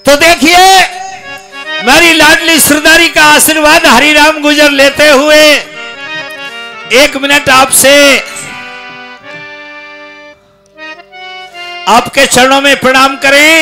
तो देखिए मेरी लाडली सरदारी का आशीर्वाद हरिराम गुजर लेते हुए 1 मिनट आपसे आपके चरणों में प्रणाम करें।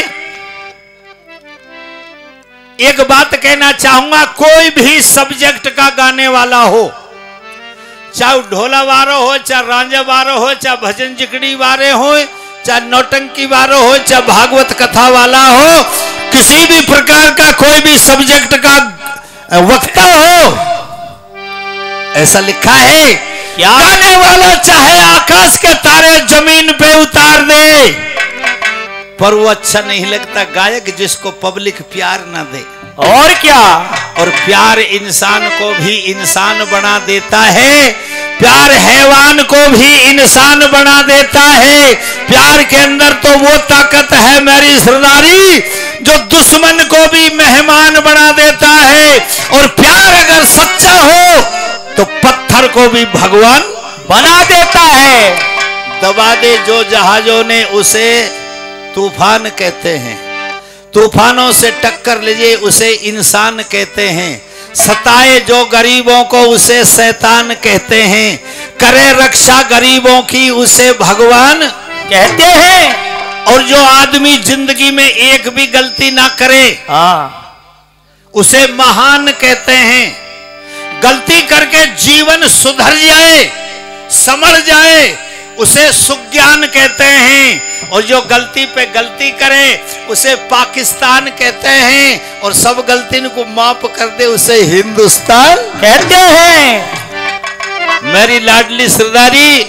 एक बात कहना चाहूंगा, कोई भी सब्जेक्ट का गाने वाला हो, चाहे ढोला वारो हो, चाहे रांझा वारो हो, चाहे भजन जिकड़ी वारे हो, चाहे नौटंकी वारो हो, चाहे भागवत कथा वाला हो, किसी भी प्रकार का कोई भी सब्जेक्ट का वक्ता हो, ऐसा लिखा है क्या गाने वाला चाहे आकाश के तारे जमीन पे उतार दे, पर वो अच्छा नहीं लगता गायक जिसको पब्लिक प्यार ना दे। और क्या, और प्यार इंसान को भी इंसान बना देता है, प्यार हैवान को भी इंसान बना देता है। प्यार के अंदर तो वो ताकत है मेरी सरदारी जो दुश्मन को भी मेहमान बना देता है, और प्यार अगर सच्चा हो तो पत्थर को भी भगवान बना देता है। दबा दे जो जहाजों ने उसे तूफान कहते हैं, तूफानों से टक्कर लीजिए उसे इंसान कहते हैं, सताए जो गरीबों को उसे शैतान कहते हैं, करे रक्षा गरीबों की उसे भगवान कहते हैं। और जो आदमी जिंदगी में एक भी गलती ना करे उसे महान कहते हैं। गलती करके जीवन सुधर जाए, संभल जाए, उसे सुज्ञान कहते हैं। और जो गलती पे गलती करे उसे पाकिस्तान कहते हैं, और सब गलती को माफ कर दे उसे हिंदुस्तान कहते हैं। मेरी लाडली सरदारी,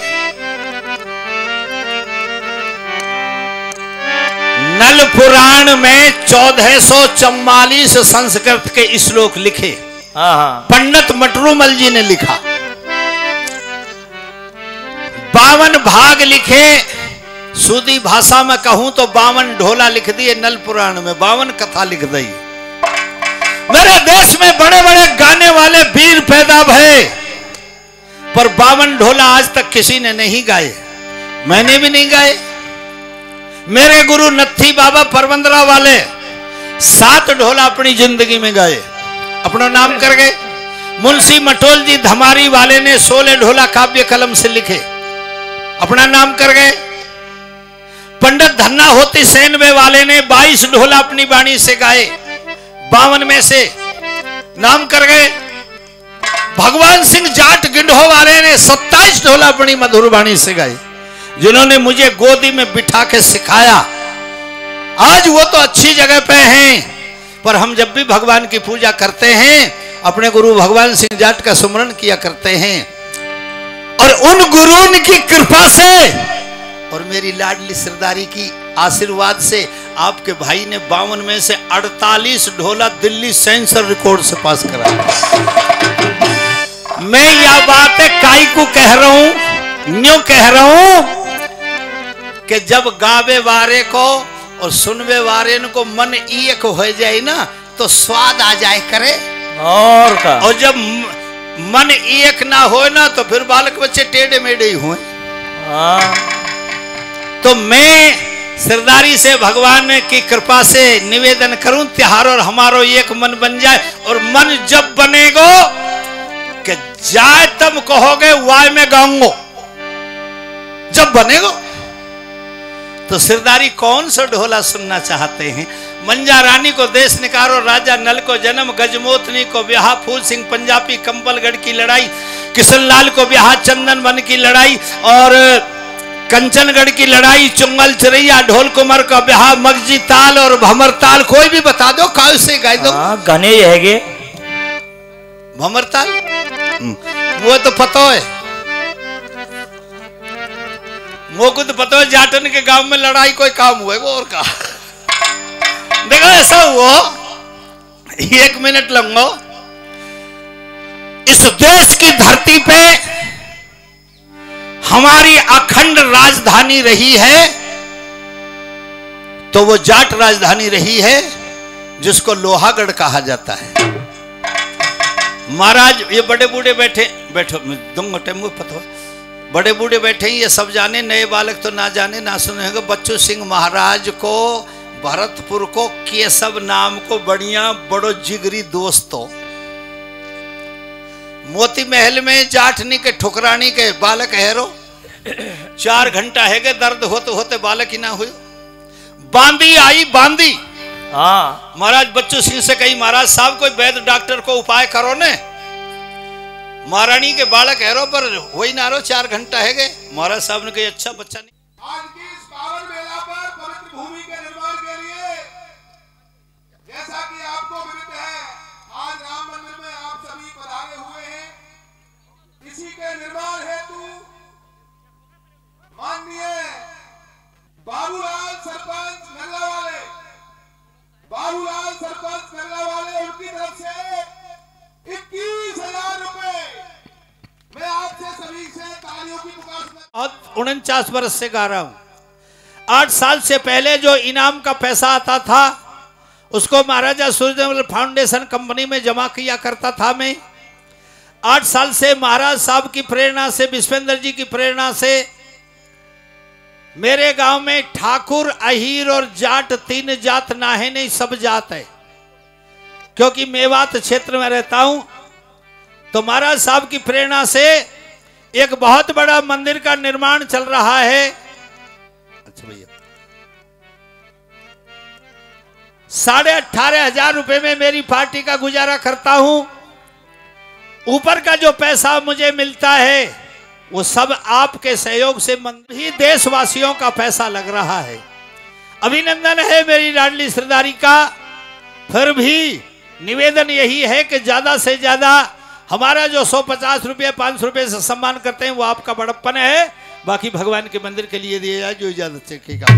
नल पुराण में 1444 संस्कृत के श्लोक लिखे, पंडित मटरूमल जी ने लिखा। 52 भाग लिखे, सूदी भाषा में कहूं तो 52 ढोला लिख दिए नल पुराण में, 52 कथा लिख दी। मेरे देश में बड़े बड़े गाने वाले वीर पैदा भये, पर 52 ढोला आज तक किसी ने नहीं गाए, मैंने भी नहीं गाए। मेरे गुरु नत्थी बाबा परबंदरा वाले 7 ढोला अपनी जिंदगी में गाए, अपना नाम कर गए। मुंशी मटोल जी धमारी वाले ने 16 ढोला काव्य कलम से लिखे, अपना नाम कर गए। पंडित धन्ना होती सेनवे वाले ने 22 ढोला अपनी वाणी से गाए, 52 में से नाम कर गए। भगवान सिंह जाट गिंडो वाले ने 27 ढोला अपनी मधुर वाणी से गाए, जिन्होंने मुझे गोदी में बिठा के सिखाया। आज वो तो अच्छी जगह पे हैं, पर हम जब भी भगवान की पूजा करते हैं अपने गुरु भगवान सिंह जाट का सुमरन किया करते हैं, और उन गुरुओं की कृपा से और मेरी लाडली सरदारी की आशीर्वाद से आपके भाई ने 52 में से 48 ढोला दिल्ली सेंसर रिकॉर्ड से पास करा। मैं यह बात काई को कह रहा हूं, न्यू कह रहा हूं कि जब गावे वारे को और सुनवे वारे को मन एक हो जाए ना तो स्वाद आ जाए करे, और का, और जब मन एक ना हो ना तो फिर बालक बच्चे टेढ़े मेढ़े ही हुए। तो मैं सरदारी से भगवान की कृपा से निवेदन करूं त्योहार और हमारो एक मन बन जाए, और मन जब बनेगो कि जाए तब कहोगे वाय में गाऊंगो, जब बनेगो। तो सरदारी कौन सा ढोला सुनना चाहते हैं? मंजा रानी को देश निकारो, राजा नल को जन्म, गजमोतनी को ब्याह, फूल सिंह पंजाबी कंबलगढ़ की लड़ाई, किशन लाल को ब्याह, चंदन वन की लड़ाई और कंचनगढ़ की लड़ाई, चुंगल चिरैया, ढोल कुमार का ब्याह, मगजी ताल और भमर ताल। कोई भी बता दो, काल से गाय दो। गाने है भमर ताल वो तो पता है, वो खुद पता है। जाटन के गांव में लड़ाई कोई काम हुआ है वो, और का देखो ऐसा हुआ। 1 मिनट लूंगा। इस देश की धरती पे हमारी अखंड राजधानी रही है, तो वो जाट राजधानी रही है जिसको लोहागढ़ कहा जाता है। महाराज ये बड़े बूढ़े बैठे, बैठो दूंगा टेम पता, बड़े बूढ़े बैठे ये सब जाने, नए बालक तो ना जाने ना सुने। बच्चू सिंह महाराज को भरतपुर को केशव नाम को बढ़िया बड़ो जिगरी दोस्त हो। मोती महल में जाठनी के ठुकरानी के बालक हैरो 4 घंटा है के दर्द होते होते बालक ही ना हुए। बांदी आई बांदी। हाँ महाराज बच्चू सिंह से कही महाराज साहब कोई वैद्य डॉक्टर को उपाय करो ने। महारानी के बालक हैरो पर हो ही ना रो 4 घंटा है गए। महाराज साहब ने कही अच्छा बच्चा नहीं। आज की इस पावन बेला पर पवित्र भूमि के निर्माण के लिए जैसा कि आपको विदित है आज राम मंदिर में आप सभी पधारे हुए हैं। इसी के निर्माण हेतु माननीय बाबूलाल सरपंच नल्ला वाले उनकी तरफ से 21,000 रुपए मैं आपसे सभी से तालियों की पुकार सुना। 49 वर्ष से गा रहा हूं। 8 साल से पहले जो इनाम का पैसा आता था उसको महाराजा सूर्यदेव फाउंडेशन कंपनी में जमा किया करता था मैं। 8 साल से महाराज साहब की प्रेरणा से, विश्वेंद्र जी की प्रेरणा से मेरे गांव में ठाकुर, अहीर और जाट 3 जात ना है, नहीं सब जात है। क्योंकि मेवात क्षेत्र में रहता हूं तो महाराज साहब की प्रेरणा से एक बहुत बड़ा मंदिर का निर्माण चल रहा है। अच्छा भैया 18,500 रुपए में मेरी पार्टी का गुजारा करता हूं। ऊपर का जो पैसा मुझे मिलता है वो सब आपके सहयोग से मंदिर ही देशवासियों का पैसा लग रहा है। अभिनंदन है मेरी लाडली सरदारी का। फिर भी निवेदन यही है कि ज्यादा से ज्यादा हमारा जो 150 रुपये 500 रुपये से सम्मान करते हैं वो आपका बड़प्पन है। बाकी भगवान के मंदिर के लिए दिए जाए जो इजाजत चेकेगा।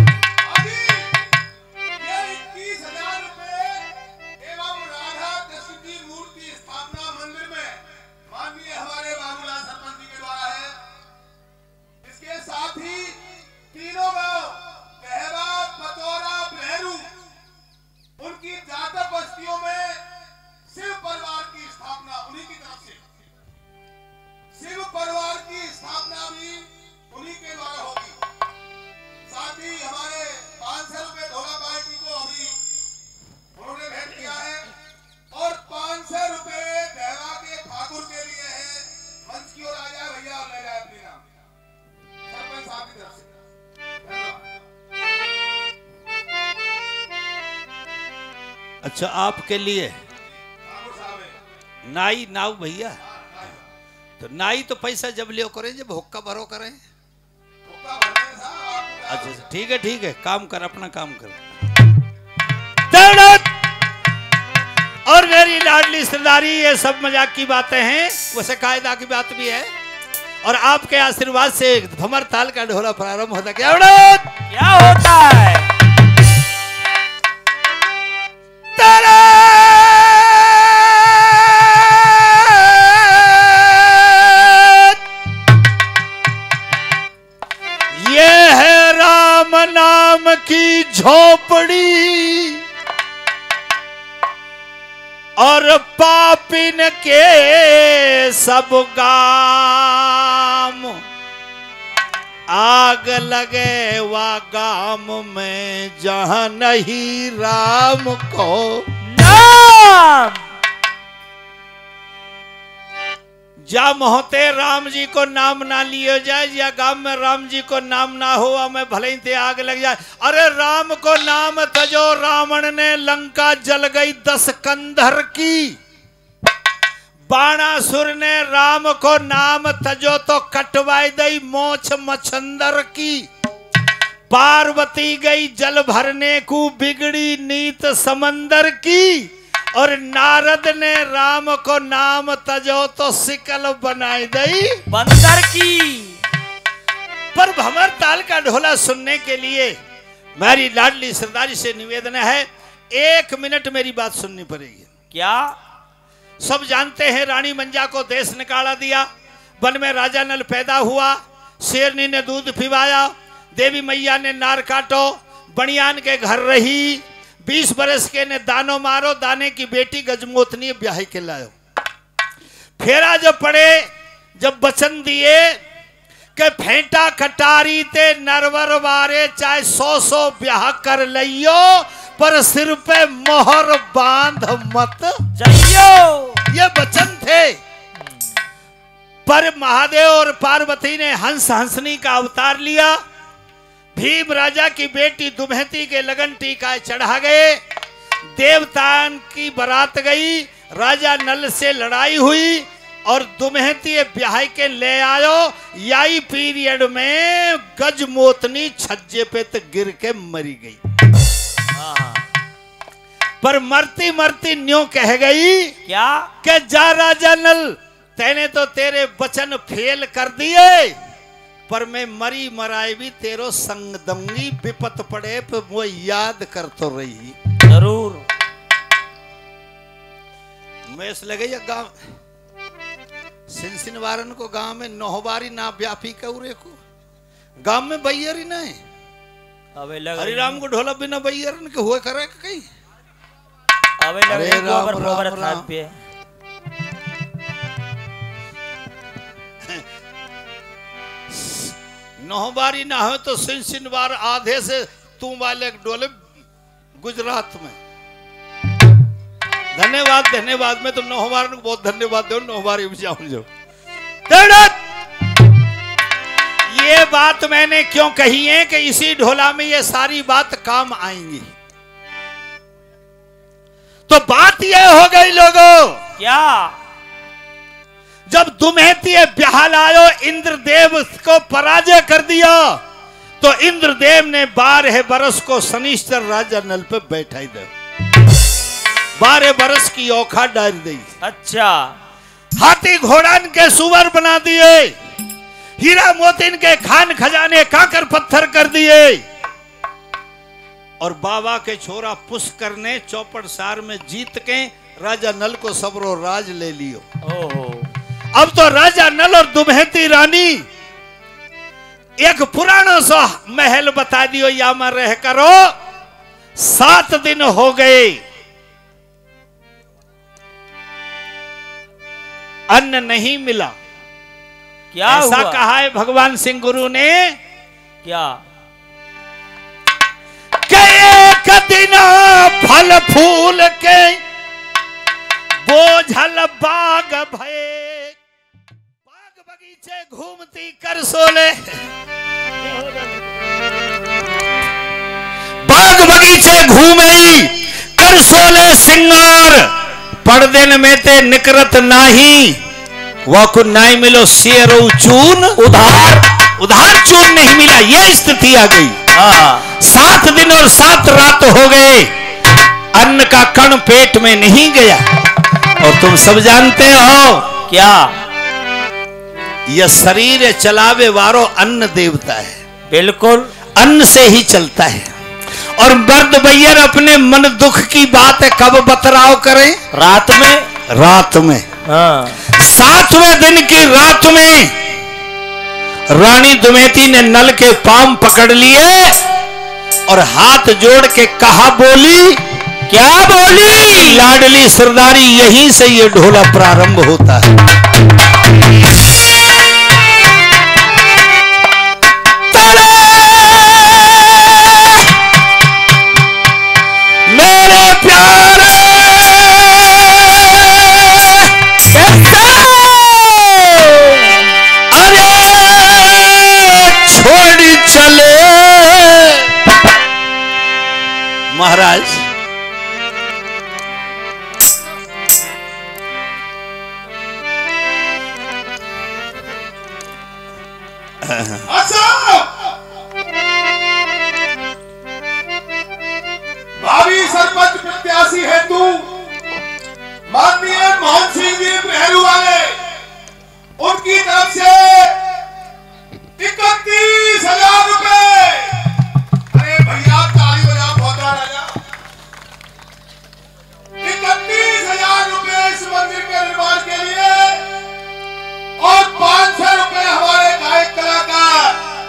शिव परिवार की स्थापना भी उन्हीं के द्वारा होगी। साथ ही हमारे 500 रुपए ढोला पार्टी को अभी उन्होंने भेंट किया है और 500 रुपए देवा के ठाकुर के लिए है। मंच की ओर आ जाए भैया और ले जाए अपनी नाम सरपंच साहब की तरफ से। अच्छा आपके लिए नाई नाव भैया तो नाई तो पैसा जब लियो करें जब हुक्का भरो करें। अच्छा ठीक है काम कर अपना काम कर। और मेरी लाडली सरदारी ये सब मजाक की बातें हैं, वैसे कायदा की बात भी है। और आपके आशीर्वाद से भमर ताल का ढोला प्रारंभ होता क्या होता है। नाम की झोपड़ी और पापिन के सब गाम आग लगे वा गाम में जहां नहीं राम को नाम। जा मोहते राम जी को नाम ना लियो जाए या गांव में राम जी को नाम ना हो मैं भले ही ते आग लग जाए। अरे राम को नाम तजो रावण ने लंका जल गई 10 कंधर की। बाणासुर ने राम को नाम तजो तो कटवाई दई मोछ मछंदर की। पार्वती गई जल भरने को बिगड़ी नीत समंदर की। और नारद ने राम को नाम तजो तो सिकल बनाई दई बंदर की। पर भंवर ताल का ढोला सुनने के लिए मेरी लाडली सरदारी से निवेदन है 1 मिनट मेरी बात सुननी पड़ेगी। क्या सब जानते हैं रानी मंजा को देश निकाला दिया। वन में राजा नल पैदा हुआ। शेरनी ने दूध पिवाया। देवी मैया ने नार काटो। बनियान के घर रही। 20 बरस के ने दानो मारो। दाने की बेटी गजमोतनी ब्याह के लायो। फेरा जब पड़े जब वचन दिए के फेंटा खटारी ते नरवर वारे चाहे 100 ब्याह कर लियो पर सिर पे मोहर बांध मत जाइयो। ये वचन थे। पर महादेव और पार्वती ने हंस हंसनी का अवतार लिया। भीम राजा की बेटी दुमहती के लगन टीका चढ़ा गए। देवतान की बारात गई। राजा नल से लड़ाई हुई और दुमहती ब्याह के ले आयो। याई पीरियड में गजमोतनी छज्जे पे तो गिर के मरी गई। पर मरती मरती न्यों कह गई क्या कि जा राजा नल, तेने तो तेरे वचन फेल कर दिए पर मैं मरी मराई भी तेरो संग दूंगी। विपत पड़े पे वो याद कर तो रही जरूर। मैं इस लगे गांव सिनसिनवारन को गांव में नौहबारी ना व्यापी कौरे को गांव में बैयर ही नहीं। अबे लग हरिराम को ढोला बिना बैयरन के हुए करे कहीं। अबे लग अरे रही राम, गोबर राम, गोबर राम। खाद पे। नौहबारी ना हो तो सिनसिनवार आधे से तू वाले डोले गुजरात में। धन्यवाद धन्यवाद। मैं तो नौहबार को बहुत धन्यवाद दो। नौहबारी जाऊं जो ये बात मैंने क्यों कही है कि इसी ढोला में ये सारी बात काम आएंगी। तो बात ये हो गई लोगों, क्या जब दुमहती ब्याह लायो इंद्रदेव को पराजय कर दिया तो इंद्रदेव ने 12 बरस को शनिश्चर राजा नल पे बैठाई दे। 12 बरस की औखा डाल दी। अच्छा। हाथी घोड़ान के सुवर बना दिए। हीरा मोतिन के खान खजाने काकर पत्थर कर दिए। और बाबा के छोरा पुष्कर ने चौपड़ सार में जीत के राजा नल को सबरो राज ले लियो। ओहो। अब तो राजा नल और दुमहती रानी एक पुराना सा महल बता दियो या में रह करो। 7 दिन हो गए अन्न नहीं मिला। क्या ऐसा हुआ? कहा है भगवान सिंह गुरु ने क्या कि एक दिन फल फूल के बोझल बाग भये। बाग बगीचे घूमती कर सोले। बाग बगीचे घूमई कर सोले सिंगार। पड़देन में ते निकरत नाही वह को नहीं मिलो शेर चून उधार। उधार चून नहीं मिला। ये स्थिति आ गई। 7 दिन और 7 रात हो गए अन्न का कण पेट में नहीं गया। और तुम सब जानते हो क्या यह शरीर चलावे वारो अन्न देवता है। बिल्कुल अन्न से ही चलता है। और मर्द बैयर अपने मन दुख की बात कब बतराव करें? रात में। रात में। हाँ। 7वें दिन की रात में रानी दुमहती ने नल के पांव पकड़ लिए और हाथ जोड़ के कहा बोली। क्या बोली? लाडली सरदारी यहीं से ये ढोला प्रारंभ होता है। मेरे प्यारे छोड़ चले महाराज। भावी सरपंच प्रत्याशी है तू माननीय मोहन सिंह जी पहलू वाले। उनकी तरफ से 31,000 रुपए। अरे भैया ताली बजाओ भोदरा राजा। 31,000 रुपए इस मंदिर के निर्माण के लिए और 500 रुपए हमारे गायक कलाकार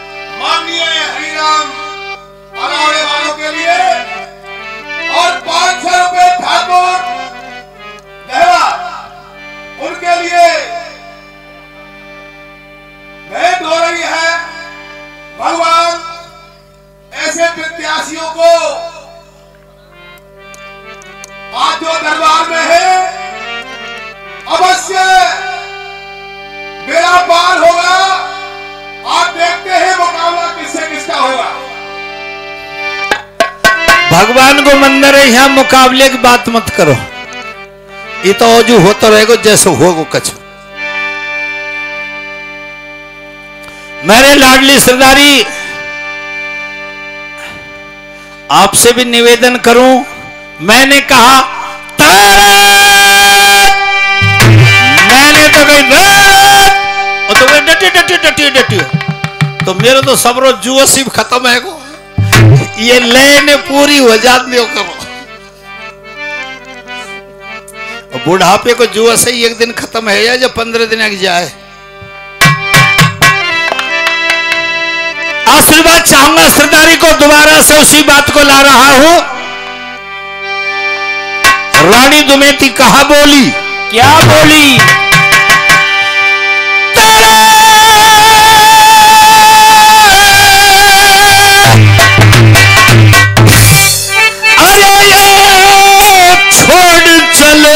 भगवान को मंदिर है, यहाँ मुकाबले की बात मत करो। ये तो जो होता रहेगा जैसे होगा कछ। मेरे लाडली सरदारी, आपसे भी निवेदन करूं, मैंने कहा मैंने तो कही और तो डटी डटी डटी डटी, तो मेरा तो सबरो जुआ सिर्फ खत्म है को, ये लेने पूरी हो जाती हो करो। बुढ़ापे को जुआ से ही एक दिन खत्म है या जब 15 दिन लग जाए। आशीर्वाद चाहूंगा सरदारी को, दोबारा से उसी बात को ला रहा हूं। रानी दुमेती कहा बोली, क्या बोली? छोड़ चलो,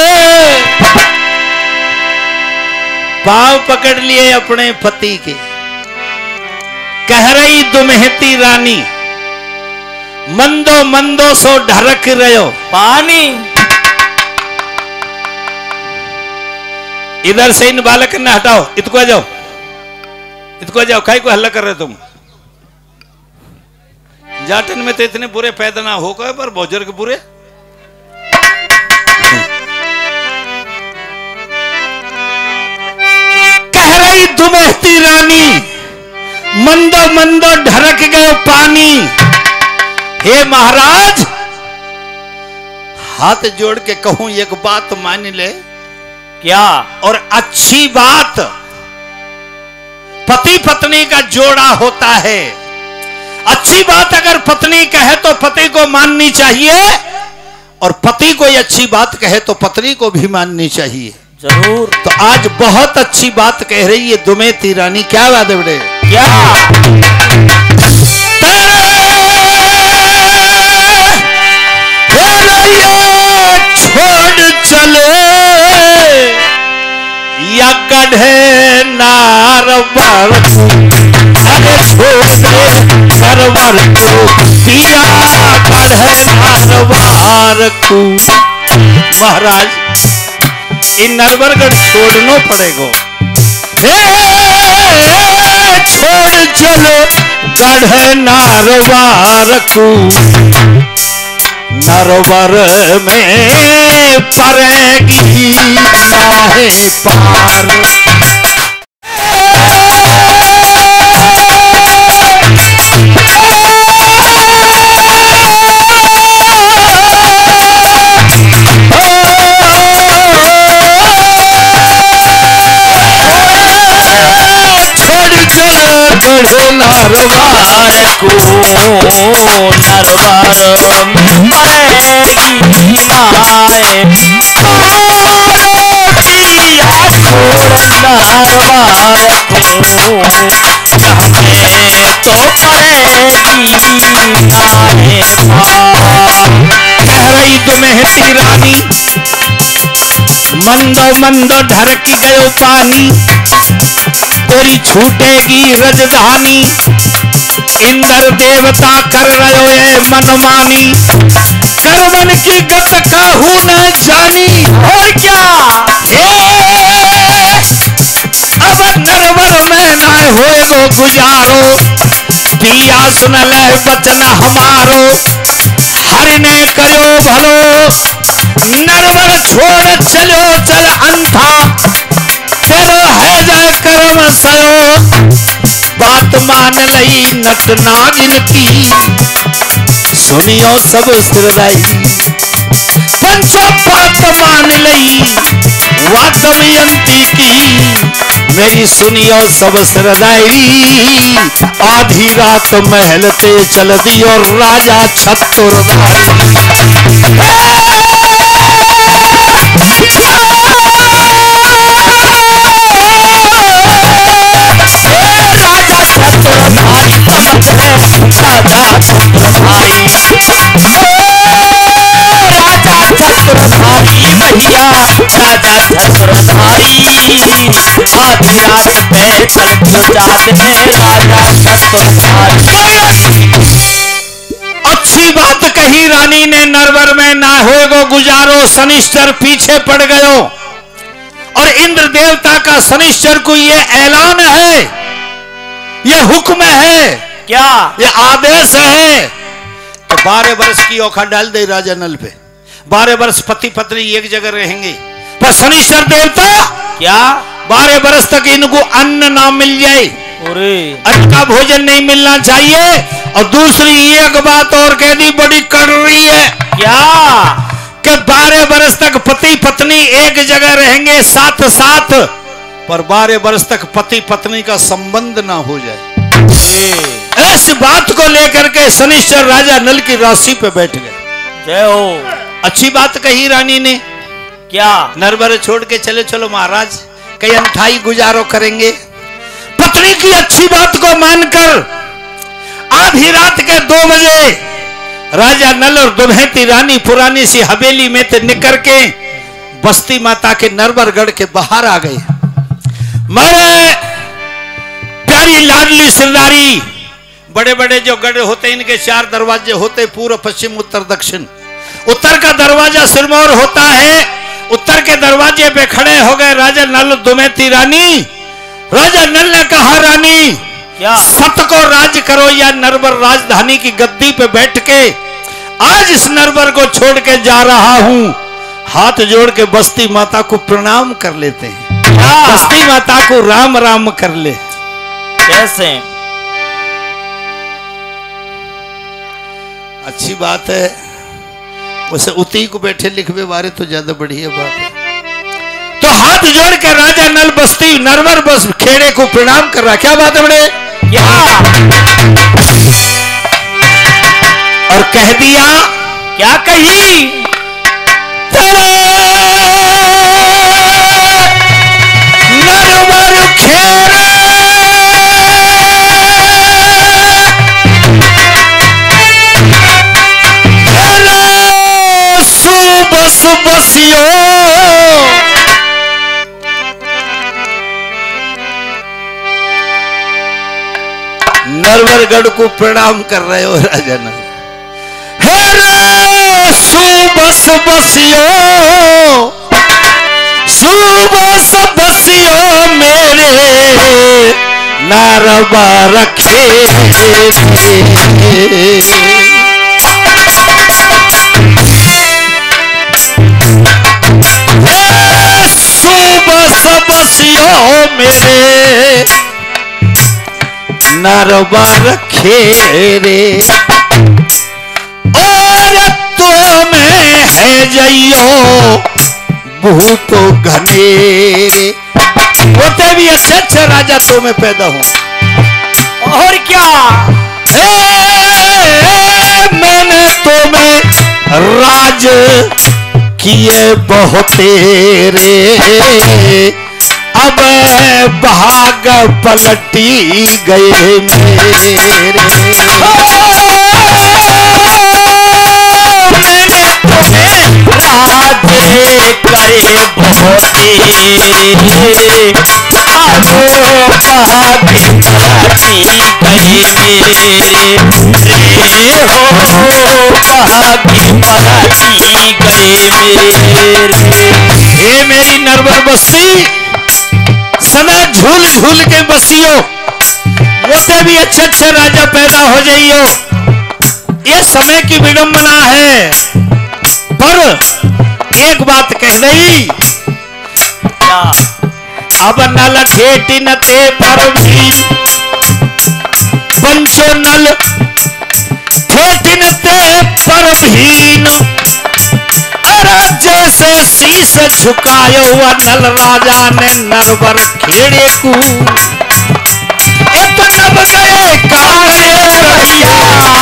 पांव पकड़ लिए अपने पति के, कह रही दुमेहती रानी, मंदो मंदो सो ढरक रहो पानी। इधर से इन बालक ने हटाओ, इतको आ जाओ, इतको आ जाओ, काहे को हल्ला कर रहे तुम? जाटन में तो इतने बुरे पैदा ना हो गए, पर बुजुर्ग बुरे। कह रही दुमेहती रानी, मंदो मंदो ढरक गए पानी। हे महाराज, हाथ जोड़ के कहूं एक बात मान ले। क्या? और अच्छी बात पति पत्नी का जोड़ा होता है। अच्छी बात अगर पत्नी कहे तो पति को माननी चाहिए, और पति कोई अच्छी बात कहे तो पत्नी को भी माननी चाहिए। जरूर। तो आज बहुत अच्छी बात कह रही है दुमेती रानी। क्या बात है बेटे? क्या? छोड़ चलो या गढ़े नारवर, अरे छोड़ सरवर को पिया गढ़े नारवार को। महाराज, इन नरवरगढ़ छोड़ना पड़ेगा। छोड़ चलो गढ़े नारवार को, नरवर में पड़ेगी नाहे पार। नरवार को, नरवार में पड़ेगी माए, नरवार को कहने तो पड़ेगी नाहे पार। कह रही दुमेहती रानी, मंदो मंदो ढरक गयो पानी, तेरी छूटेगी रजधानी। इंद्र देवता कर रहे ये मनमानी, करमन की गत काहू न जानी। और क्या? अब नरवर में ना होएगो गुजारो, पिया सुन ले वचन हमारो, हरि ने करो भलो, नरवर छोड़ चलो चल अंथा, तेरो है जाए कर्म सयो। बात मान लई नट नागिन की, सुनियो सब सिरदाई, पंचो बात मान लई वा दमयंती की, मेरी सुनियो सब सिरदाई। आधी रात महल पे चल दी और राजा छत्तुरदाई। भैया राजा छत्रधारी, आधी रात में चल जाते राजा छत्रधारी। अच्छी बात कही रानी ने नरवर में ना होएगो गुजारो, शनिश्चर पीछे पड़ गयो। और इंद्र देवता का शनिश्चर को ये ऐलान है, ये हुक्म है, क्या ये आदेश है कि 12 वर्ष की औखा डाल दे राजा नल पे। 12 वर्ष पति पत्नी एक जगह रहेंगे, पर शनिश्चर देवता क्या 12 वर्ष तक इनको अन्न ना मिल जाए, अन्न का भोजन नहीं मिलना चाहिए। और दूसरी एक बात और कह दी, बड़ी कड़वी है, क्या कि 12 वर्ष तक पति पत्नी एक जगह रहेंगे साथ साथ, पर 12 वर्ष तक पति पत्नी का संबंध ना हो जाए। इस बात को लेकर के शनिश्चर राजा नल की राशि पे बैठ गए। जय हो। अच्छी बात कही रानी ने, क्या नरवर छोड़ के चले चलो महाराज, कई अनथाई गुजारो करेंगे। पत्नी की अच्छी बात को मानकर आधी रात के 2 बजे राजा नल और दुम्हेती रानी पुरानी सी हवेली में से निकल के बस्ती माता के नरवरगढ़ के बाहर आ गए। मेरे प्यारी लाडली सिरदारी, बड़े बड़े जो गढ़ होते हैं इनके 4 दरवाजे होते, पूर्व पश्चिम उत्तर दक्षिण। उत्तर का दरवाजा सिरमौर होता है। उत्तर के दरवाजे पे खड़े हो गए राजा नल दुम्हेती रानी। राजा नल ने कहा, रानी क्या सत को राज करो या नरवर राजधानी की गद्दी पे बैठ के आज इस नरवर को छोड़ के जा रहा हूं। हाथ जोड़ के बस्ती माता को प्रणाम कर लेते हैं, बस्ती माता को राम राम कर ले। कैसे अच्छी बात है, उसे उती को बैठे लिखवे बारे तो ज्यादा बढ़िया बात है। तो हाथ जोड़ के राजा नल बस्ती नरवर बस खेड़े को प्रणाम कर रहा। क्या बात है बड़े? क्या और कह दिया, क्या कही? नरवर खेड़े बस बसियो, नरवरगढ़ को प्रणाम कर रहे हो राजा नल। हे सुबस बसियो, सुबस बसियो मेरे नरवा रखे। सुबस बसियो मेरे नरवा रखे रे, और तो में है जइयो भूतो घनेरे। होते भी अच्छे राजा तो में पैदा हूं। और क्या मैंने तो में राज किए बहुत रे, अब भाग पलटी गए मेरे। मैंने तुम्हें राजे करे बहुत, आगो भागे पलटी गए मेरे। हो भागे पलटी गए मेरे। हे मेरी नरवर बस्ती, सदा झूल झूल के बसियो, मोटे भी अच्छे राजा पैदा हो जाइयो। ये समय की विडंबना है, पर एक बात कह रही, अब नल ठेठी न ते पर भी पंचो नल ठेठी न ते पर भीन। जैसे शीश झुकायो हुआ नल राजा ने नरवर खेड़े को, एक नब गए काले रहिया।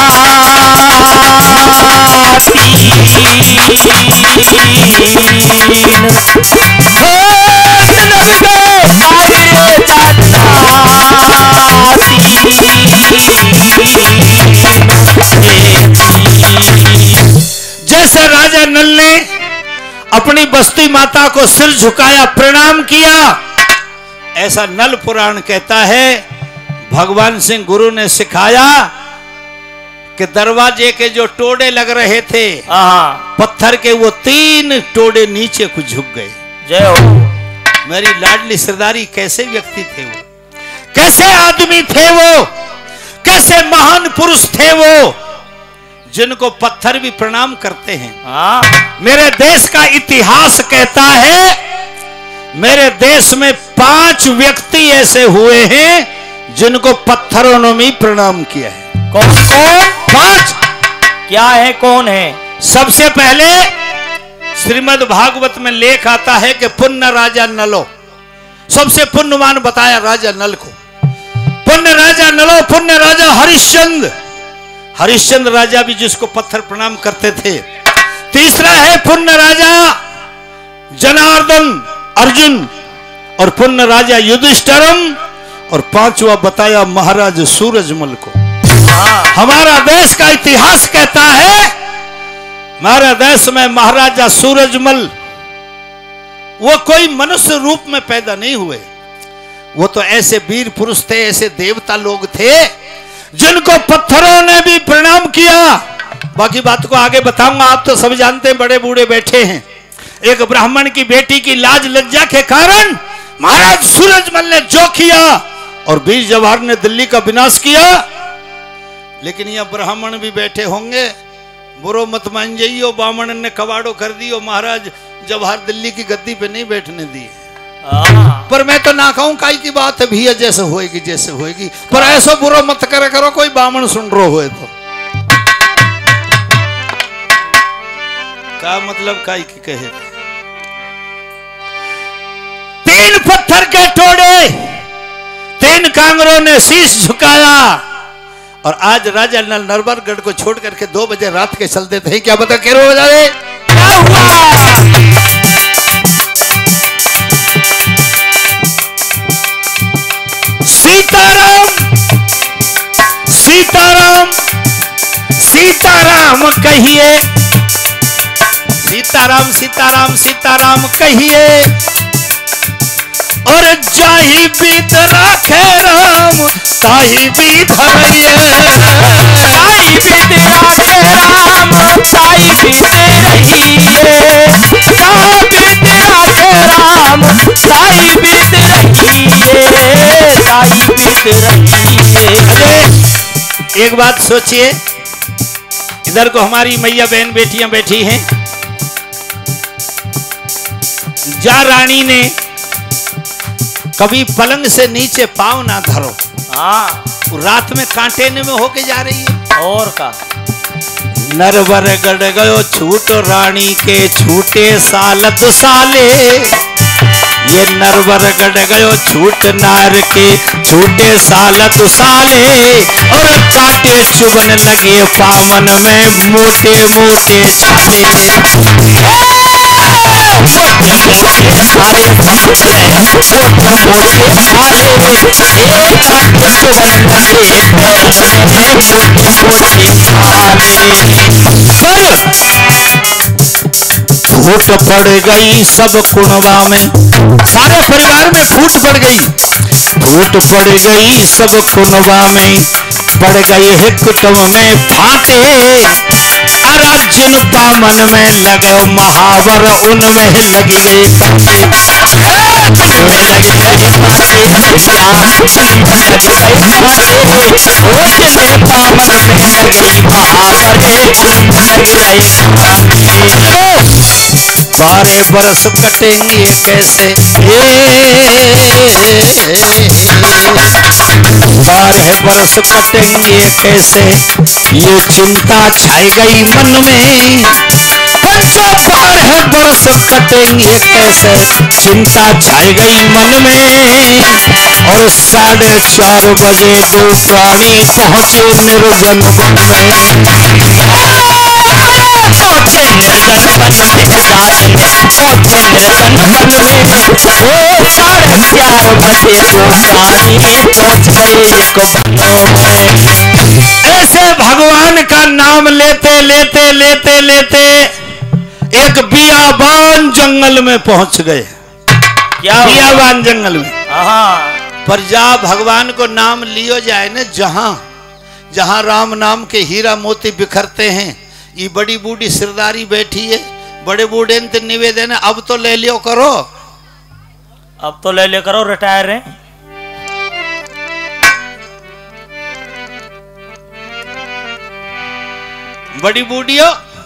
जैसे राजा नल ने अपनी बस्ती माता को सिर झुकाया, प्रणाम किया, ऐसा नल पुराण कहता है। भगवान सिंह गुरु ने सिखाया कि दरवाजे के जो टोड़े लग रहे थे हाँ पत्थर के, वो 3 टोड़े नीचे को झुक गए। जय हो। मेरी लाडली सरदारी, कैसे व्यक्ति थे वो, कैसे आदमी थे वो, कैसे महान पुरुष थे वो, जिनको पत्थर भी प्रणाम करते हैं। हाँ मेरे देश का इतिहास कहता है, मेरे देश में 5 व्यक्ति ऐसे हुए हैं जिनको पत्थरों ने भी प्रणाम किया है। कौन कौन? 5। क्या है, कौन है? सबसे पहले श्रीमद् भागवत में लेख आता है कि पुण्य राजा नलो, सबसे पुण्यवान बताया राजा नल को। पुण्य राजा नलो, पुण्य राजा हरिश्चंद्र, हरिश्चंद्र राजा भी जिसको पत्थर प्रणाम करते थे। तीसरा है पुण्य राजा जनार्दन अर्जुन, और पुण्य राजा युधिष्ठिरम, और 5वां बताया महाराज सूरजमल को। हमारा देश का इतिहास कहता है, हमारे देश में महाराजा सूरजमल, वो कोई मनुष्य रूप में पैदा नहीं हुए, वो तो ऐसे वीर पुरुष थे, ऐसे देवता लोग थे जिनको पत्थरों ने भी प्रणाम किया। बाकी बात को आगे बताऊंगा, आप तो सब जानते हैं, बड़े बूढ़े बैठे हैं। एक ब्राह्मण की बेटी की लाज लज्जा के कारण महाराज सूरजमल ने जो किया, और वीर जवाहर ने दिल्ली का विनाश किया। लेकिन यह ब्राह्मण भी बैठे होंगे, बुरो मत मान जाइयो, बामण ने कबाड़ो कर दियो, महाराज जवाहर दिल्ली की गद्दी पे नहीं बैठने दिए। पर मैं तो ना कहूं काई की बात है भैया, जैसे होएगी जैसे होएगी, पर ऐसा बुरो मत करे करो कोई बामण सुन रो होए तो। का मतलब काई की कहे, 3 पत्थर के टोड़े, 3 कांगरों ने शीश झुकाया, और आज राजा नल नरवरगढ़ को छोड़ करके 2 बजे रात के चलते थे। क्या बता क्या हो जाए, क्या हुआ? सीताराम सीताराम सीताराम कहिए, सीताराम सीताराम सीताराम कहिए, और जाहि बीत राखे राम ताहि बीत रहिए, ताई बीत राखे राम ताई बीत रहिए, ताई बीत राखे राम ताई बीत रहिए, ताई बीत रहिए। अरे एक बात सोचिए, इधर को हमारी मैया बहन बेटियां बैठी हैं, जा रानी ने कभी पलंग से नीचे पांव ना धरो। हाँ रात में कांटे में होके जा रही है। और का नरवरगढ़ गयो छूट रानी के छूटे साल दुसाले, ये नरवरगढ़ गयो छूट नार के छूटे साल दुसाले, और कांटे चुभन लगे पावन में मोटे मोटे छाले। फूट पड़ गई सब कुणवा में, सारे परिवार में फूट पड़ गई, फूट पड़ गई सब कुणवा में, पड़ गई है कुटुंब में फाटे, अर्जुन बामन में लगे महावर उनमें लग गए, बारह बरस कटेंगे कैसे, 12 बरस कटेंगे कैसे, ये चिंता छाई गई मन में, 12 बरस कटेंगे कैसे, चिंता छाई गई मन में, और 4:30 बजे 2 प्राणी पहुंचे निर्जन वन में, पहुंचे निर्जन वन में, पहुंचे निर्जन वन में, 4:30 बजे 2 प्राणी पहुंच गए एक वन में। ऐसे भगवान का नाम लेते लेते लेते लेते एक बियाबान जंगल में पहुंच गए। क्या बियाबान जंगल में? पर जा भगवान को नाम लियो जाए न जहां, जहां राम नाम के हीरा मोती बिखरते हैं। ये बड़ी बूढ़ी सिरदारी बैठी है, बड़े बूढ़े ने निवेदन है, अब तो ले लियो करो, अब तो ले ले करो, रिटायर हैं। बड़ी बूढ़ियो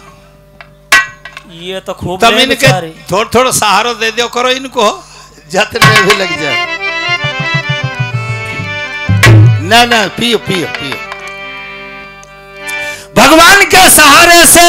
ये तो खूब तब ले इनके बेचारे। थोड़ा थोड़ा सहारा दे दियो करो इनको, जतने भी लग जाए। ना ना पियो पियो पियो। भगवान के सहारे से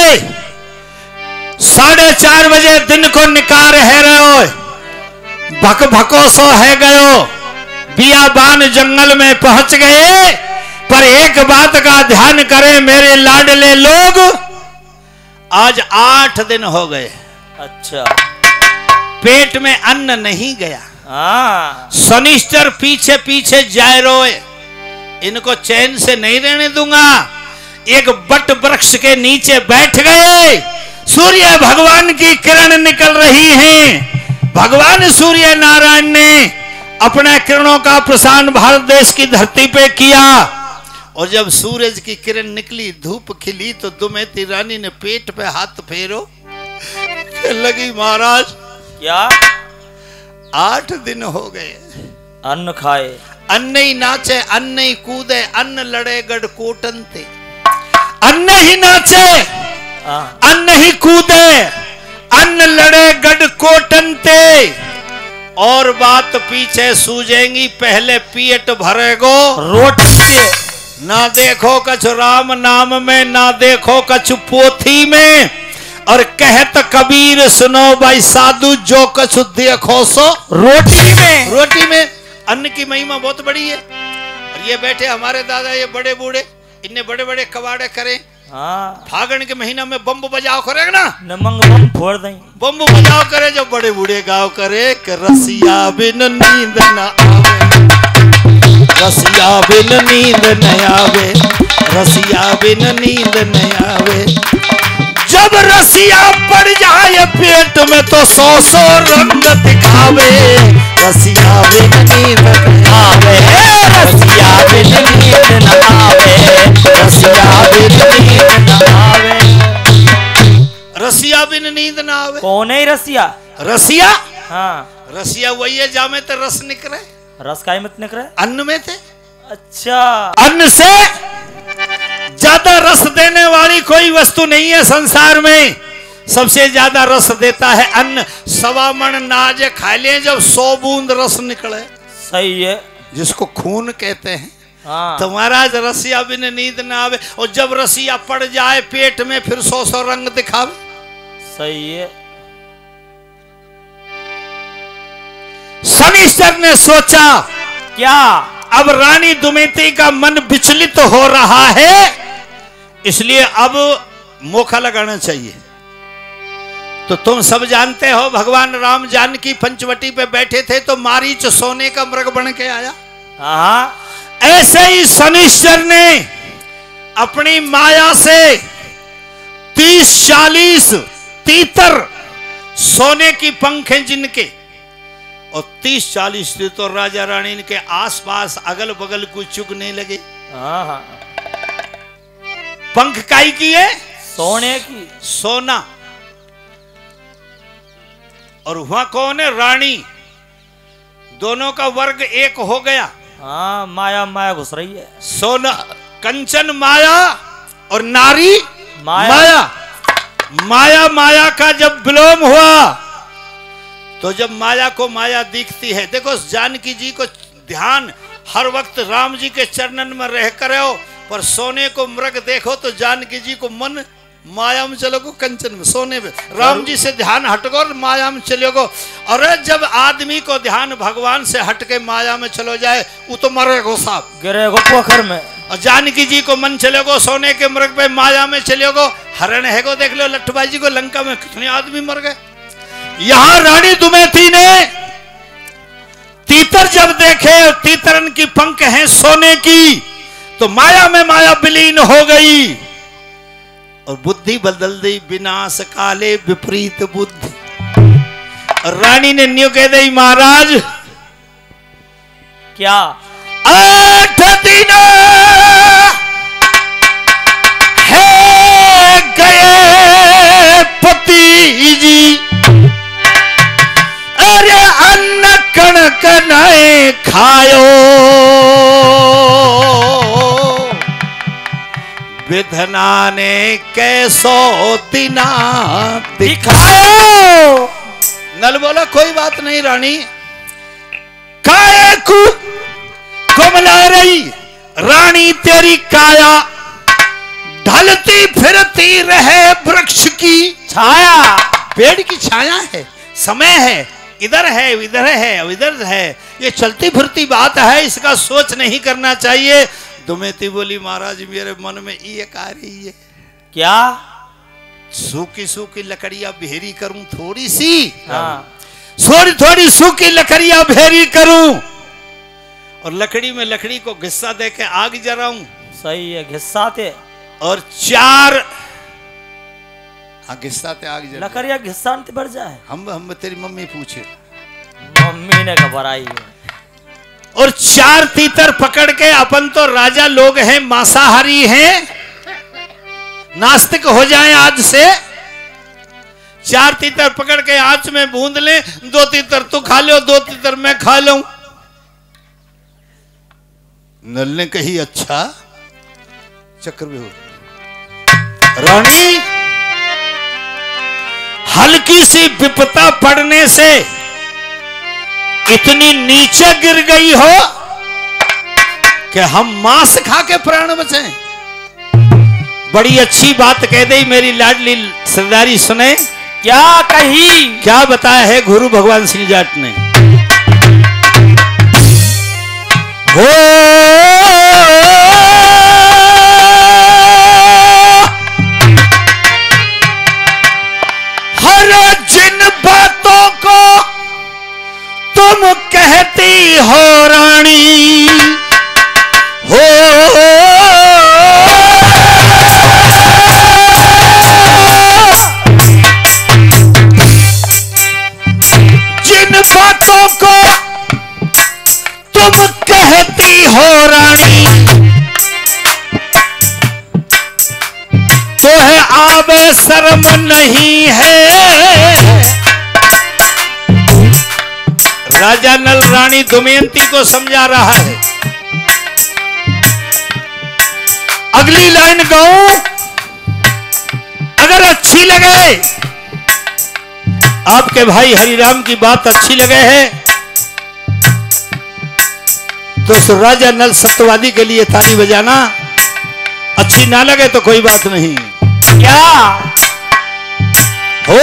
4:30 बजे दिन को निकार है रहो, भक भको सो है गयो, बियाबान जंगल में पहुंच गए। पर एक बात का ध्यान करें मेरे लाडले लोग, आज 8 दिन हो गए, अच्छा, पेट में अन्न नहीं गया। हाँ, शनिश्चर पीछे पीछे जाए रोए, इनको चैन से नहीं रहने दूंगा। एक बट वृक्ष के नीचे बैठ गए, सूर्य भगवान की किरण निकल रही हैं। भगवान सूर्य नारायण ने अपने किरणों का प्रसार भारत देश की धरती पे किया, और जब सूरज की किरण निकली, धूप खिली, तो दुमैती रानी ने पेट पे हाथ फेरो, लगी महाराज क्या 8 दिन हो गए, अन्न खाए, अन्न ही नाचे, अन्न ही कूदे, अन्न लड़े गढ़ कोटन थे। अन्न ही नाचे, हाँ, अन्न ही कूदे, अन्न लड़े गढ़ कोटन थे। और बात पीछे सूझेंगी, पहले पेट भरेगो रोटी से। ना देखो कछु राम नाम में, ना देखो कछु पोथी में। और कहत कबीर सुनो भाई साधु, जो कछु देखो सो रोटी में। रोटी में। अन्न की महिमा बहुत बड़ी है। और ये बैठे हमारे दादा, ये बड़े बूढ़े, इनने बड़े बड़े कबाड़े करे। हाँ, फागण के महीना में बम्ब बजाओ करेगा ना, नमंग बम फोड़ दें। बम्ब बजाओ करे, जो बड़े बूढ़े गाँव करे कि रसिया बिन नींद न आवे, रसिया बिन नींद न आवे, रसिया बिन नींद न आवे। जब रसिया पड़ जाए पेट में तो 100 रंग दिखावे, रसिया बिन नींद न आवे, रसिया बिन नींद न आवे, रसिया बिन नींद न आवे, रसिया बिन नींद न आवे। कौन है रसिया? रसिया, हाँ, रसिया वही है जामे तो रस निकले, रस का मत निकले, अन्न में थे। अच्छा, अन्न से ज्यादा रस देने वाली कोई वस्तु नहीं है संसार में। सबसे ज्यादा रस देता है अन्न। 1.25 मन नाज खा ले, जब 100 बूंद रस निकले, सही है, जिसको खून कहते हैं। हाँ, तो महाराज रसिया बिन नींद न आवे, और जब रसिया पड़ जाए पेट में फिर 100 रंग दिखावे। सही है। शनिश्चर ने सोचा, क्या? अब रानी दुमैती का मन विचलित हो रहा है, इसलिए अब मौका लगाना चाहिए। तो तुम सब जानते हो, भगवान राम जानकी पंचवटी पे बैठे थे, तो मारीच सोने का मृग बन के आया। हाँ, ऐसे ही शनिश्चर ने अपनी माया से 30-40 तीतर सोने की पंखें जिनके, और 30-40 तीतर राजा रानी के आसपास अगल बगल कोई चुगने लगे। हाँ, हाँ, पंख काई की है? सोने की, सोना। और वहां कौन है? रानी। दोनों का वर्ग एक हो गया। हाँ, माया माया घुस रही है। सोना कंचन माया, और नारी माया। माया। माया माया का जब विलोम हुआ, तो जब माया को माया दिखती है, देखो जानकी जी को ध्यान हर वक्त राम जी के चरणन में रह कर हो, पर सोने को मृग देखो तो जानकी जी को मन माया में चलोगो, कंचन में, सोने में। राम जी से ध्यान हटगो और माया में चलोगो। और जब आदमी को ध्यान भगवान से हट के माया में चलो जाए, वो तो मरेगो साहब, गिरेगो पोखर में। और जानकी जी को मन चलेगो सोने के मृग पे, माया में चलेगो। हरण है को देख लो, लट्ठबाजी को लंका में कितने आदमी मर गए। यहां रानी दुमैती ने तीतर जब देखे, तीतरन की पंख हैं सोने की, तो माया में माया विलीन हो गई, और बुद्धि बदल दी। विनाश काले विपरीत बुद्धि। और रानी ने न्यू कह दी, महाराज क्या? 8 दिन विधना ने कैसो दिना दिखाओ। नल बोला कोई बात नहीं रानी। काया को कुमला रही रानी तेरी काया, ढलती फिरती रहे वृक्ष की छाया। पेड़ की छाया है, समय है, इधर है इधर है इधर है, ये चलती फिरती बात है, इसका सोच नहीं करना चाहिए। दुमेती बोली महाराज मेरे मन में एक आ रही है। क्या? सूखी सूखी लकड़ियां भेरी करूं थोड़ी सी, हाँ। थोड़ी थोड़ी सूखी लकड़ियां भेरी करूं और लकड़ी में लकड़ी को घिस्सा दे के आग जलाऊं। सही है, घिस्साते और 4 हाँ घिस्साते आग जला। लकड़िया घिस्साते बढ़ जाए। हम तेरी मम्मी पूछे, मम्मी ने घबराई है। और 4 तीतर पकड़ के, अपन तो राजा लोग हैं, मांसाहारी हैं, नास्तिक हो जाएं आज से। 4 तीतर पकड़ के आंच में भूंद ले, 2 तीतर तू खा लो, 2 तीतर मैं खा लूं। नल ने कही अच्छा चक्र भी हो। रानी हल्की सी विपता पड़ने से इतनी नीचे गिर गई हो कि हम मांस खा के प्राण बचे। बड़ी अच्छी बात कह दी मेरी लाडली सरदारी, सुने क्या कही? क्या बताया है गुरु भगवान सिंह जाट ने। हो हर जिन बातों को तुम कहती हो रानी, हो जिन बातों को तुम कहती हो रानी, तो है आबे शर्म नहीं है। राजा नल रानी दमयंती को समझा रहा है। अगली लाइन गाऊं, अगर अच्छी लगे, आपके भाई हरिराम की बात अच्छी लगे है तो राजा नल सत्यवादी के लिए ताली बजाना, अच्छी ना लगे तो कोई बात नहीं। क्या? हो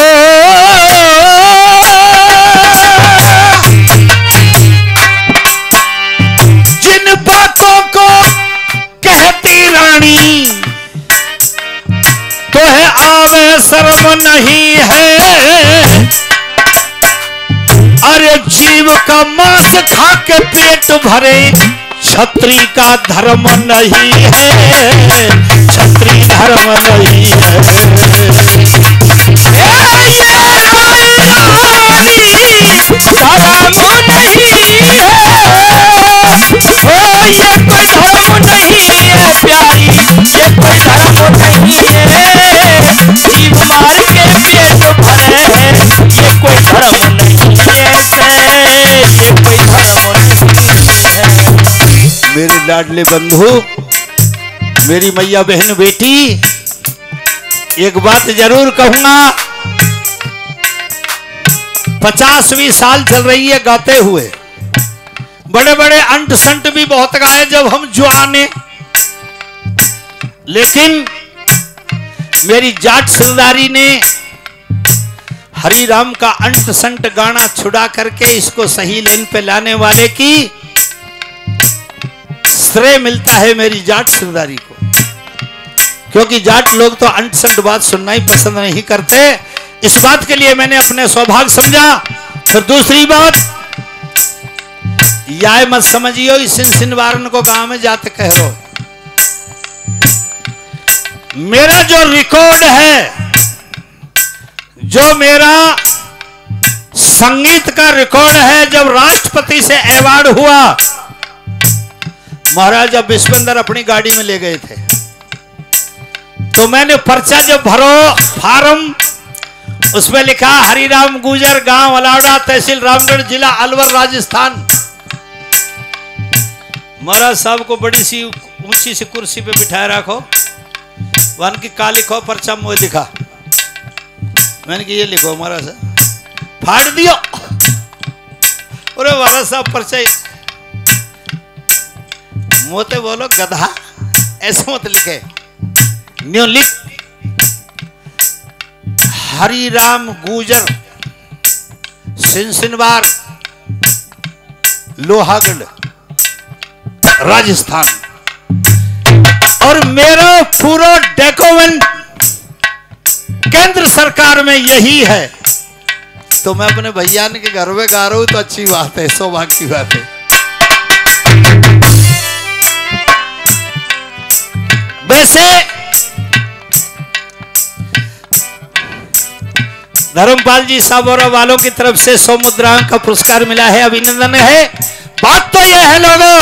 जिन बातों को कहती रानी, तो है आवे शर्म नहीं है। अरे जीव का मांस खा के पेट भरे, क्षत्रिय का धर्म नहीं है, क्षत्रिय धर्म नहीं है। ये कोई धर्म नहीं है प्यारी, ये कोई धर्म नहीं है। जीव मार के पेट भरे, ये कोई धर्म नहीं है, ये कोई धर्म नहीं है। मेरे लाडले बंधु, मेरी मैया बहन बेटी, एक बात जरूर कहूंगा। 50वीं साल चल रही है गाते हुए, बड़े बड़े अंट संट भी बहुत गाए जब हम जवाने, लेकिन मेरी जाट सरदारी ने हरिराम का अंट संट गाना छुड़ा करके इसको सही लाइन पे लाने वाले की श्रेय मिलता है मेरी जाट सरदारी को, क्योंकि जाट लोग तो अंट संट बात सुनना ही पसंद नहीं करते। इस बात के लिए मैंने अपने सौभाग्य समझा। फिर दूसरी बात, यह मत समझियो इस सिनवारन को गांव में जाते कहो। मेरा जो रिकॉर्ड है, जो मेरा संगीत का रिकॉर्ड है, जब राष्ट्रपति से अवार्ड हुआ, महाराज जब विश्वेंद्र अपनी गाड़ी में ले गए थे, तो मैंने पर्चा जब भरो फार्म, उसमें लिखा हरिराम गुजर, गांव अलावड़ा, तहसील रामगढ़, जिला अलवर, राजस्थान। महाराज साहब को बड़ी सी ऊंची सी कुर्सी पे बिठाए रखो, वन की का लिखो पर्चा मुझे दिखा। मैंने कि ये लिखो हमारा सा फाड़ दियो। अरे वाला साहब पर्चा मोते बोलो गधा, ऐसे मत लिखे। न्यू लिख हरिराम गुजर, सिनसिनवार, लोहागढ़, राजस्थान। और मेरा पूरा डॉक्यूमेंट केंद्र सरकार में यही है। तो मैं अपने भैया के घर में गा रहा हूं तो अच्छी बात है, सौभाग्य की बात है। वैसे धर्मपाल जी साहब और वालों की तरफ से 100 मुद्राओं का पुरस्कार मिला है, अभिनंदन है। बात तो यह है लोगों,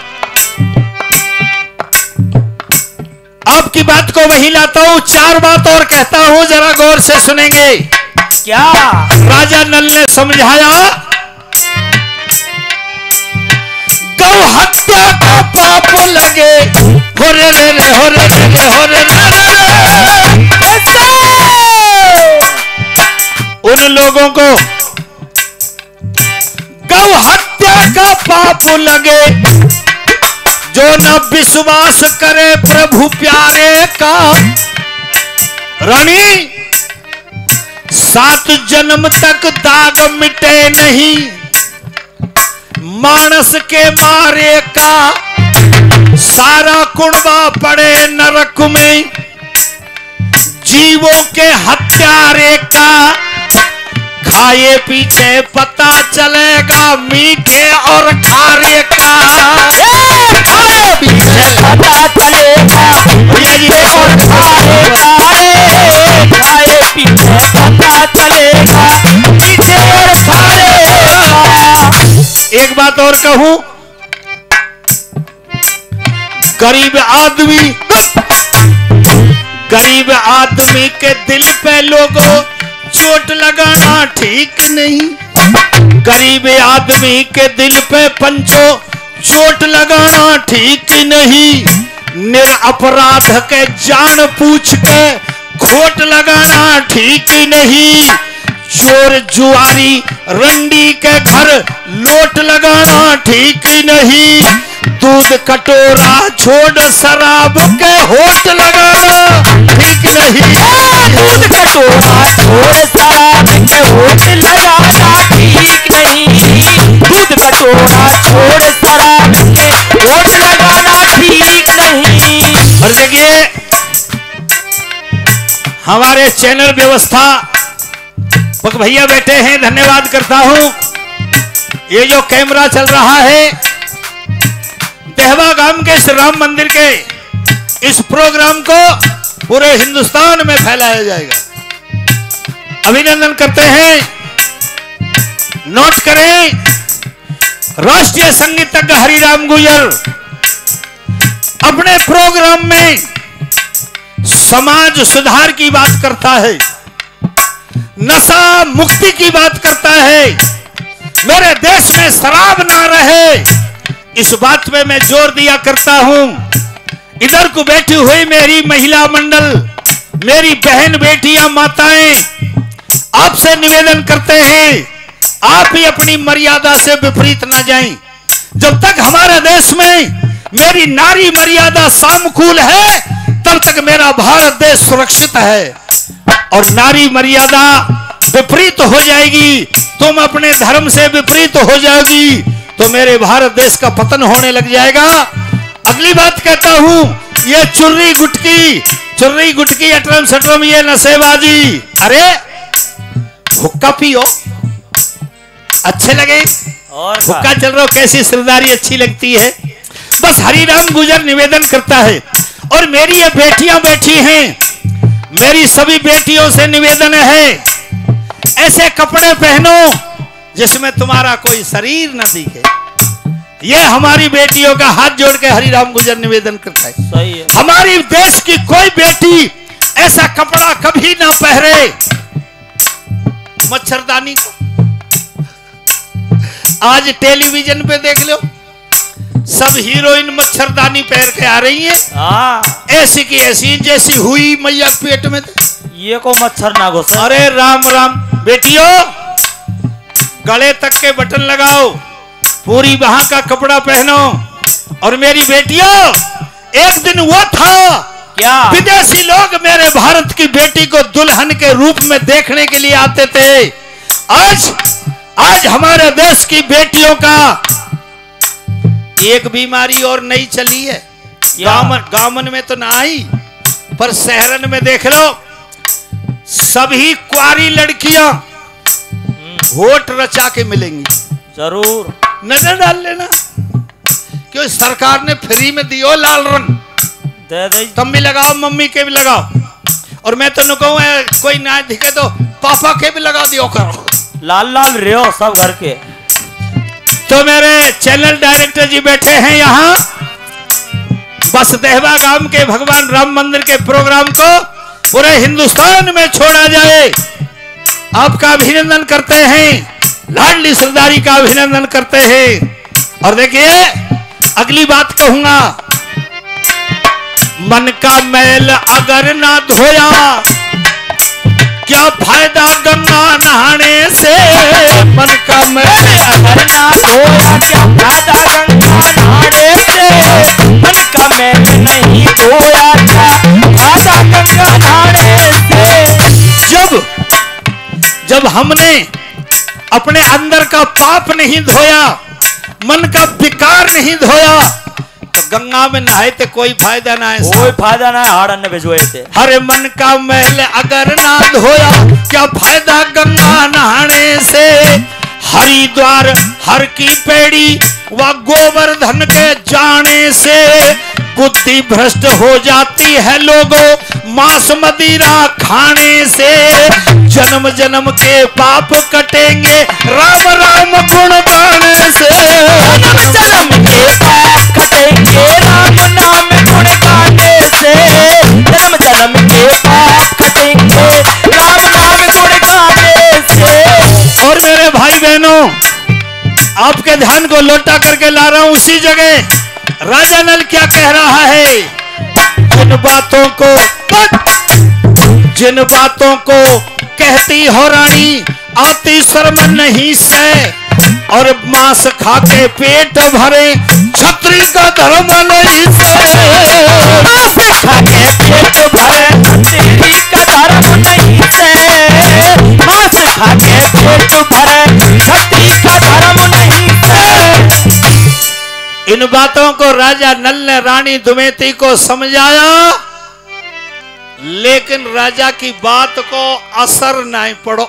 आपकी बात को वही लाता हूं, 4 बात और कहता हूं, जरा गौर से सुनेंगे। क्या राजा नल ने समझाया, गौ हत्या का पाप लगे, हो रे रे रे हो रे रे रे हो रे रे रे। उन लोगों को गौ हत्या का पाप लगे जो न विश्वास करे प्रभु प्यारे का। रानी 7 जन्म तक दाग मिटे नहीं, मानस के मारे का सारा कुंबा पड़े नरक में। जीवों के हत्यारे का खाए पीछे पता चलेगा मीठे और खारे का। खाए पीछे पता चलेगा और खाए पीछे पता चलेगा मीठे और खारे का। एक बात और कहूं, गरीब आदमी के दिल पे लोगों चोट लगाना ठीक नहीं। गरीब आदमी के दिल पे पंचो चोट लगाना ठीक नहीं। निरअपराध के जान पूछ के खोट लगाना ठीक नहीं। चोर जुआरी रंडी के घर लोट लगाना ठीक नहीं। दूध कटोरा छोड़ शराब के होठ लगाना ठीक नहीं। दूध कटोरा छोड़ शराब के होठ लगाना ठीक नहीं। दूध कटोरा छोड़ शराब के होठ लगाना ठीक नहीं। और देखिए हमारे चैनल व्यवस्था पक भैया बैठे हैं, धन्यवाद करता हूं। ये जो कैमरा चल रहा है देहवा गांव के श्री राम मंदिर के इस प्रोग्राम को पूरे हिंदुस्तान में फैलाया जाएगा। अभिनंदन करते हैं। नोट करें, राष्ट्रीय संगीतज्ञ हरिराम गुजर अपने प्रोग्राम में समाज सुधार की बात करता है, नशा मुक्ति की बात करता है, मेरे देश में शराब ना रहे इस बात पे मैं जोर दिया करता हूं। इधर को बैठी हुई मेरी महिला मंडल, मेरी बहन बेटियां माताएं आपसे निवेदन करते हैं, आप ही अपनी मर्यादा से विपरीत ना जाएं। जब तक हमारे देश में मेरी नारी मर्यादा सानुकूल है तब तक मेरा भारत देश सुरक्षित है। और नारी मर्यादा विपरीत हो जाएगी, तुम अपने धर्म से विपरीत हो जाओगी तो मेरे भारत देश का पतन होने लग जाएगा। अगली बात कहता हूं, ये चुर्री गुटकी अटरम सटरम ये नशेबाजी, अरे हुक्का पियो अच्छे लगे, और हुक्का चल रहा हो कैसी सरदारी अच्छी लगती है। बस हरिराम गुजर निवेदन करता है। और मेरी ये बेटियां बैठी हैं, मेरी सभी बेटियों से निवेदन है ऐसे कपड़े पहनो जिसमें तुम्हारा कोई शरीर न दिखे। ये हमारी बेटियों का हाथ जोड़ के हरिराम गुजर निवेदन करता है। सही है। हमारी देश की कोई बेटी ऐसा कपड़ा कभी ना पहने, मच्छरदानी को आज टेलीविजन पे देख लो, सब हीरोइन मच्छरदानी पहन के आ रही हैं, हाँ ऐसी की ऐसी जैसी हुई मैया पेट में थे। ये को मच्छर ना घुसे। अरे राम राम बेटियों, गले तक के बटन लगाओ, पूरी वहां का कपड़ा पहनो। और मेरी बेटियों, एक दिन वो था क्या? विदेशी लोग मेरे भारत की बेटी को दुल्हन के रूप में देखने के लिए आते थे। आज हमारे देश की बेटियों का एक बीमारी और नहीं चली है। गांवन में तो ना आई, पर शहरन में देख लो, सभी कुआरी लड़कियां होठ रचा के मिलेंगी। जरूर नजर डाल लेना, क्यों सरकार ने फ्री में दियो लाल रंग, दे दे। तुम भी लगाओ, मम्मी के भी लगाओ, और मैं तो कहूँ कोई ना दिखे तो पापा के भी लगा दियो करो। लाल लाल रियो सब घर के। तो मेरे चैनल डायरेक्टर जी बैठे हैं यहाँ, बसदेहवा गांव के भगवान राम मंदिर के प्रोग्राम को पूरे हिंदुस्तान में छोड़ा जाए, आपका अभिनंदन करते हैं, लाडली सरदारी का अभिनंदन करते हैं। और देखिए अगली बात कहूंगा, मन का मैल अगर ना धोया क्या फायदा गंगा नहाने से। मन का मैल अगर ना धोया क्या फायदा गंगा नहाने से। मन का मैल नहीं धोया क्या फायदा गंगा नहाने से। जब हमने अपने अंदर का पाप नहीं धोया, मन का विकार नहीं धोया, तो गंगा में नहाए तो कोई फायदा ना है। कोई फायदा ना है, हाड़न ने भिजवाए थे। हरे मन का मैल अगर ना धोया क्या फायदा गंगा नहाने से। हरिद्वार हर की पेड़ी व गोवर्धन के जाने से बुद्धि भ्रष्ट हो जाती है लोगों मांस मदिरा खाने से। जन्म जन्म के पाप कटेंगे राम राम गुण गाने से। जन्म जन्म के पाप कटेंगे राम नाम गुण गाने से। जन्म जन्म के पाप कटेंगे राम नाम गुण गाने से। और मेरे भाई बहनों, आपके ध्यान को लौटा करके ला रहा हूं उसी जगह। राजा नल क्या कह रहा है, जिन बातों को कहती हो रानी आती शर्म नहीं से। और मांस खा के पेट भरे छत्री का धर्म नहीं से। मांस खा के पेट भरे छत्री का धर्म नहीं से। मांस खा के पेट भरे छत्री का धर्म नहीं से। इन बातों को राजा नल ने रानी दुमेती को समझाया, लेकिन राजा की बात को असर नहीं पड़ो,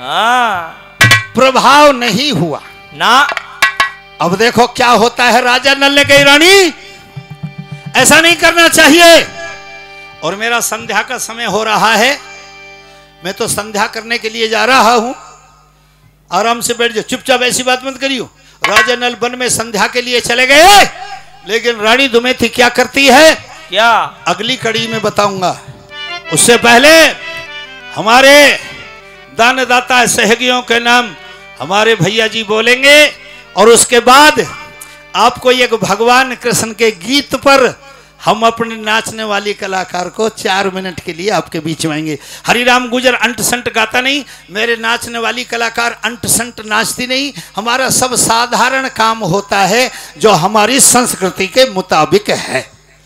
प्रभाव नहीं हुआ ना। अब देखो क्या होता है। राजा नल ने कही रानी ऐसा नहीं करना चाहिए। और मेरा संध्या का समय हो रहा है, मैं तो संध्या करने के लिए जा रहा हूं। आराम से बैठ जाओ, चुपचाप ऐसी बात मत करियो। राजा नल वन में संध्या के लिए चले गए, लेकिन रानी दुमेती क्या करती है, क्या अगली कड़ी में बताऊंगा। उससे पहले हमारे दानदाता सहयोगियों के नाम हमारे भैया जी बोलेंगे, और उसके बाद आपको एक भगवान कृष्ण के गीत पर हम अपने नाचने वाली कलाकार को 4 मिनट के लिए आपके बीच में आएंगे। हरिराम गुजर अंट संट गाता नहीं, मेरे नाचने वाली कलाकार अंट संट नाचती नहीं। हमारा सब साधारण काम होता है जो हमारी संस्कृति के मुताबिक है।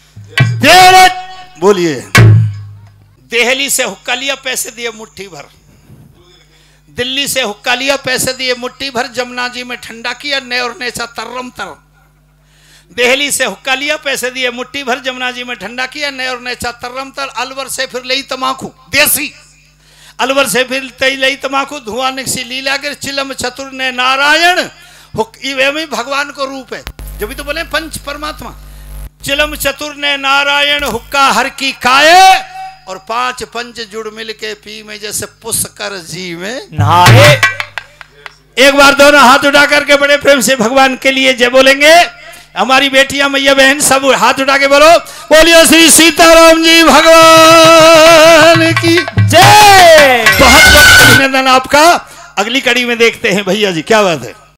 बोलिए। दिल्ली से हुक्का लिया, पैसे दिए मुट्ठी भर। दिल्ली से हुक्का लिया, पैसे दिए मुट्ठी भर। जमुना जी में ठंडा किया, नए और नेचा तरम तरम। दिल्ली से हुक्का लिया, पैसे दिए मुट्ठी भर। जमुना जी में ठंडा किया, नए और नेचा तरम तर। अलवर से फिर लई तमाकू देसी, अलवर से फिर लई तमाकू। धुआं निकसी लीला गिर चिलम चतुर ने नारायण। में भगवान को रूप है, जब भी तो बोले पंच परमात्मा। चिलम चतुर ने नारायण हुक्का हर की खाए, और 5 पंच जुड़ मिल के पी में जैसे पुष्कर जी में नहाए। एक बार दोनों हाथ उठा करके बड़े प्रेम से भगवान के लिए जय बोलेंगे। हमारी बेटियां मैया बहन सब हाथ उठा के बोलो, बोलिए श्री सीताराम जी भगवान की जय। बहुत बहुत अभिनंदन आपका। अगली कड़ी में देखते हैं भैया जी क्या बात है।